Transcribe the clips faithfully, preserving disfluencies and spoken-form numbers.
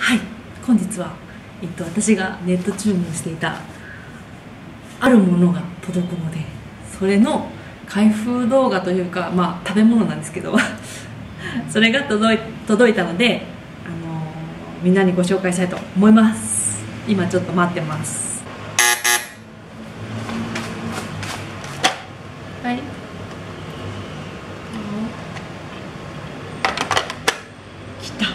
はい、本日は、えっと、私がネット注文していたあるものが届くので、それの開封動画というか、まあ食べ物なんですけどそれが届い届いたので、あのー、みんなにご紹介したいと思います。今ちょっと待ってます。はい、来た。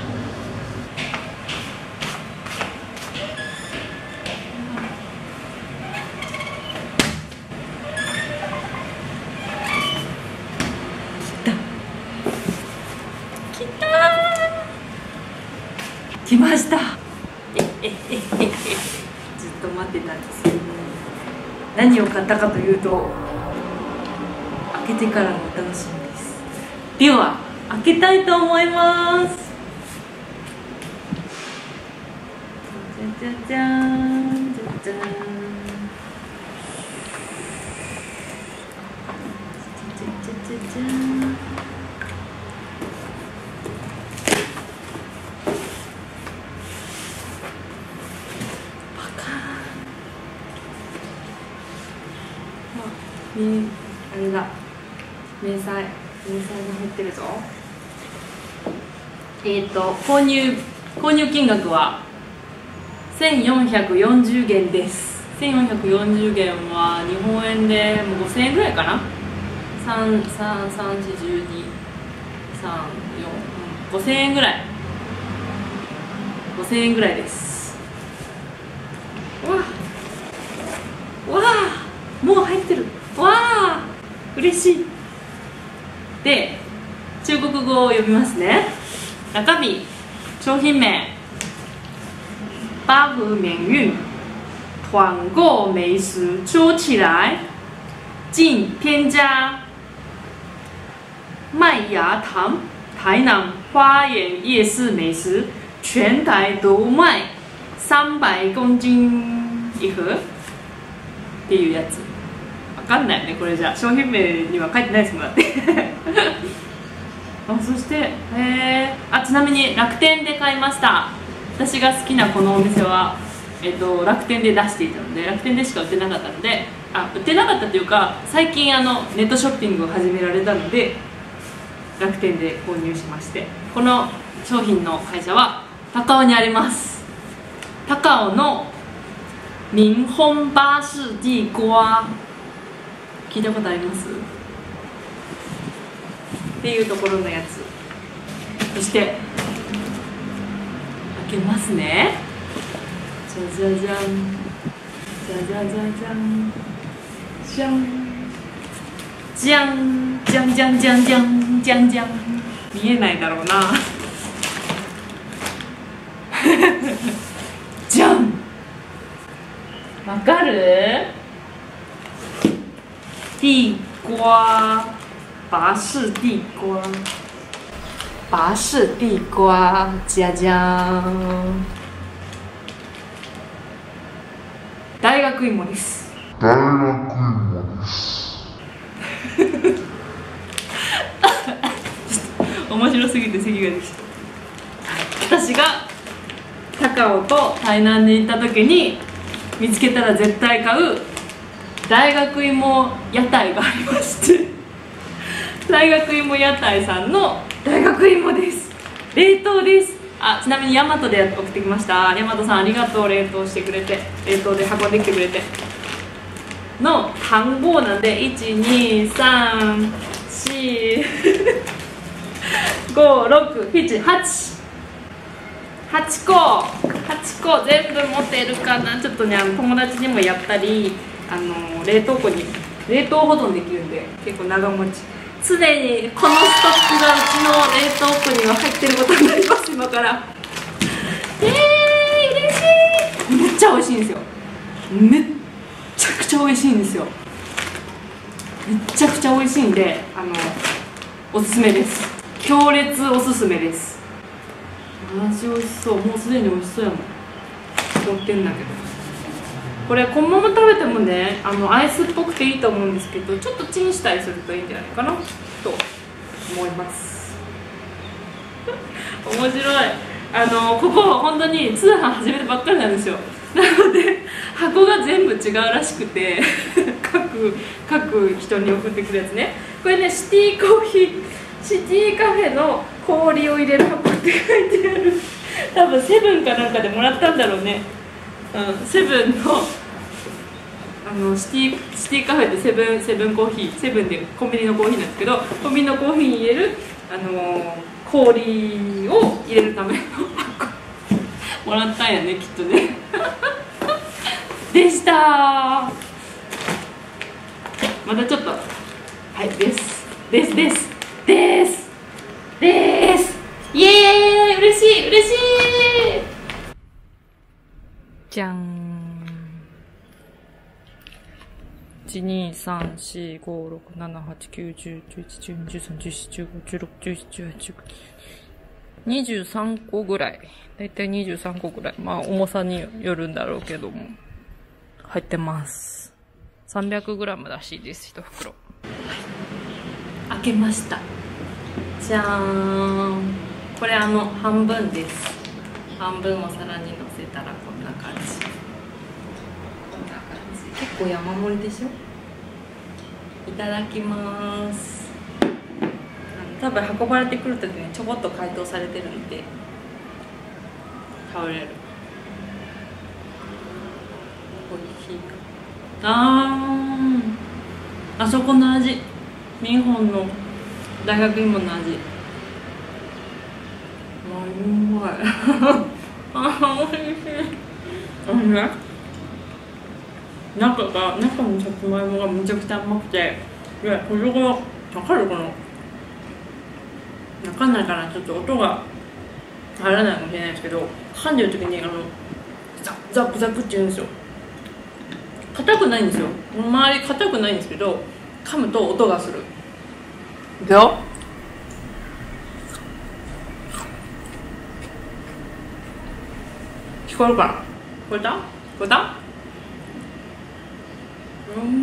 来ました。えええええずっと待ってたんですけど、何を買ったかというと、開けてからのお楽しみです。では開けたいと思います。じゃじゃじゃーん、じゃじゃーん、じゃじゃじゃじゃーん。ね、あれだ、明細、明細が入ってるぞ。えっと購入購入金額はせんよんひゃくよんじゅうげんです。せんよんひゃくよんじゅうげんは日本円でもうごせんえんぐらいかな。さん、さん、さん、よん、じゅうに、さん、よん、ごせんえんぐらい、ごせんえんぐらいです。わあ、わあ、もう入ってる。わあ、嬉しい。で、中国語を読みますね。中身、商品名、八和免运团购美食抽起来，仅添加麦芽糖，台南花园夜市美食，全台独卖三百公斤一盒っていうやつ。わかんないね、これじゃ商品名には書いてないですもんだってあ、そして、えー、あ、ちなみに楽天で買いました。私が好きなこのお店は、えー、と楽天で出していたので、楽天でしか売ってなかったので、あ、売ってなかったというか、最近あのネットショッピングを始められたので楽天で購入しまして、この商品の会社は高尾にあります。高尾の明烘巴士地瓜、聞いたことあります？っていうところのやつ。そして開けますね。じゃじゃじゃん、じゃじゃじゃじゃん、じゃんじゃんじゃんじゃんじゃんじゃんじゃんじゃん。見えないだろうなじゃん、わかる？地瓜，拔氏地瓜，拔氏地瓜，じゃじゃーん。大学芋です。大学芋です。面白すぎて咳ができた。私が高尾と台南に行った時に見つけたら絶対買う大学芋屋台がありまして大学芋屋台さんの大学芋です。冷凍です。あ、ちなみにヤマトで送ってきました。ヤマトさんありがとう。冷凍してくれて、冷凍で運んできてくれての単語なんで、いち、に、さん、よん、ご、ろく、なな、はち はちこはちこ全部持っているかな。ちょっとね、あの友達にもやったり、あの冷凍庫に冷凍保存できるんで結構長持ち。常にこのストックがうちの冷凍庫には入ってることになります。今からえー、嬉しい。めっちゃ美味しいんですよ。めっちゃくちゃ美味しいんですよ。めっちゃくちゃ美味しいんで、あのおすすめです。強烈おすすめです。マジ美味しそう。もうすでに美味しそうやもん。凍ってんだけど、これこのまま食べてもね、あのアイスっぽくていいと思うんですけど、ちょっとチンしたりするといいんじゃないかなと思います面白い。 あのここ本当に通販始めたばっかりなんですよ。なので箱が全部違うらしくて各各人に送ってくるやつね。これね、シティコーヒーシティカフェの氷を入れる箱って書いてある。多分セブンかなんかでもらったんだろうね。うん、セブンのあのシティシティカフェってセブンセブンコーヒー、セブンでコンビニのコーヒーなんですけど、コンビニのコーヒーに入れるあの氷を入れるための箱もらったんやね、きっとねでしたー。またちょっとはいですですですですですイエーイ、嬉しい嬉しい。じゃん。いち、に、さん、し、ご、ろく、なな、はち、きゅう、じゅう、じゅういち、じゅうに、じゅうさん、じゅうよん、じゅうご、じゅうろく、じゅうなな、じゅうはち、じゅうきゅう、にじゅうさんこぐらい。だいたいにじゅうさんこぐらい。まあ重さによるんだろうけども。入ってます。さんびゃくグラムらしいです、一袋。開けました。じゃーん。これあの、半分です。半分を皿にのせたらこんな感じ。こんな感じ。結構山盛りでしょ。いただきます。多分運ばれてくるときにちょこっと解凍されてるんで食べれる。おいしい。あー、あそこの味、ミンホンの大学芋の味。うまいあ、おいしい。あのね、中が中のさつまいもがめちゃくちゃ甘くて、いや、これがわかるかな。わかんないから、ちょっと音が入らないかもしれないですけど、噛んでる時にあのザクザクザクって言うんですよ。硬くないんですよ、周り硬くないんですけど、噛むと音がする。いくよ。聞こえるかな。聞こえた聞こえた。うま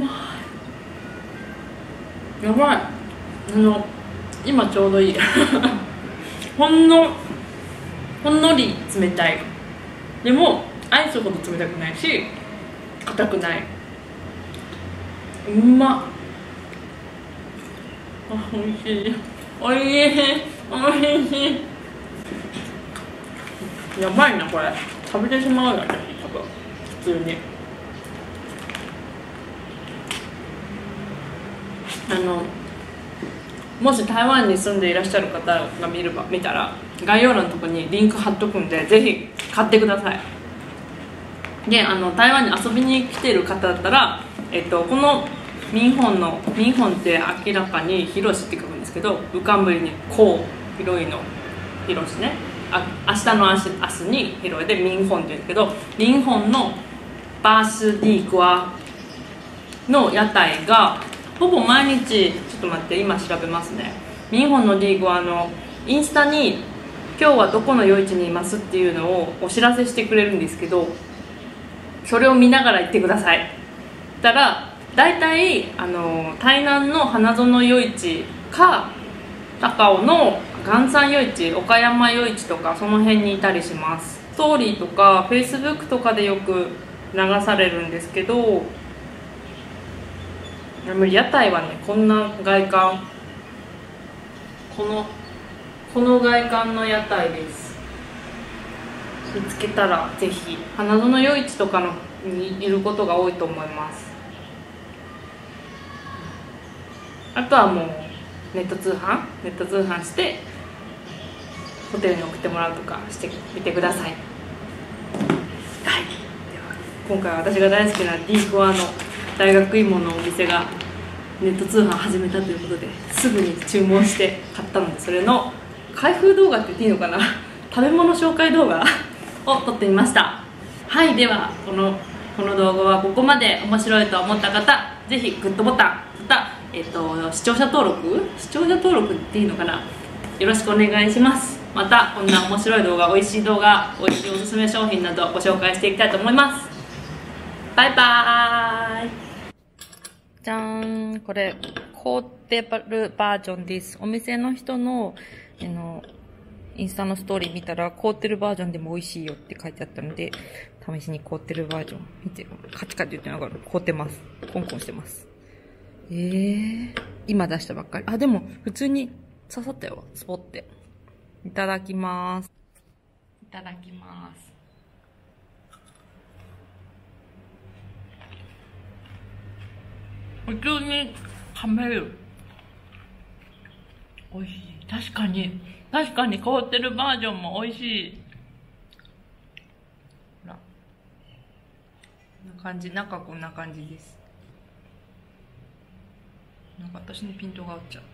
い、やばい。あの今ちょうどいいほんのほんのり冷たい。でもアイスほど冷たくないし硬くない。うまっ。あ、おいしいおいしいおいしい。やばいなこれ、食べてしまうよ私、多分普通に。あのもし台湾に住んでいらっしゃる方が見れば見たら概要欄のところにリンク貼っとくんで、ぜひ買ってください。で、あの台湾に遊びに来てる方だったら、えっと、このミンホンのミンホンって明らかに広しって書くんですけど、浮かんぶりにこう広いの広しね、あ明日の明日明日に広いでミンホンって言うんですけど、ミンホンのバースディークワの屋台がほぼ毎日、ちょっと待って、今調べますね。ミンホンのディークはあのインスタに今日はどこの夜市にいますっていうのをお知らせしてくれるんですけど、それを見ながら行ってください。たら大体あの台南の花園夜市か高尾の元山夜市、岡山夜市とかその辺にいたりします。ストーリーとかフェイスブックとかでよく流されるんですけど、でも屋台はね、こんな外観、このこの外観の屋台です。見つけたらぜひ。花園夜市とかのにいることが多いと思います。あとはもうネット通販ネット通販してホテルに送ってもらうとかしてみてください。はい、では今回は私が大好きなディークワの大学芋のお店がネット通販始めたということで、すぐに注文して買ったので、それの開封動画って言っていいのかな食べ物紹介動画を撮ってみました。はい、ではこのこの動画はここまで面白いと思った方、ぜひグッドボタン、また、えっと、視聴者登録視聴者登録っていいのかな、よろしくお願いします。またこんな面白い動画、美味しい動画、美味しいおすすめ商品などご紹介していきたいと思います。バイバーイ。じゃーん、これ凍ってるバージョンです。お店の人のあのインスタのストーリー見たら、凍ってるバージョンでも美味しいよって書いてあったので、試しに凍ってるバージョン見て、カチカチ言ってながら凍ってます。コンコンしてます。えー、今出したばっかり。あ、でも、普通に刺さったよ。スポって。いただきます。いただきます。普通に噛める。美味しい。確かに、確かに凍ってるバージョンも美味しい。ほら。こんな感じ。中こんな感じです。なんか私にピントが合っちゃう。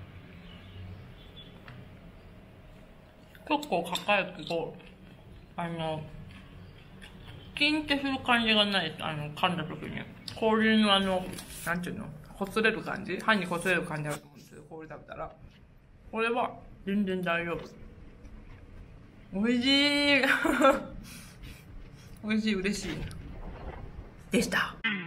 結構硬いけど、あの、キンってする感じがないです。あの、噛んだ時に。氷のあの、なんていうの、擦れる感じ、歯に擦れる感じあると思うんですけど、氷食べたら。これは、全然大丈夫。美味しい美味しい、嬉しい。でした。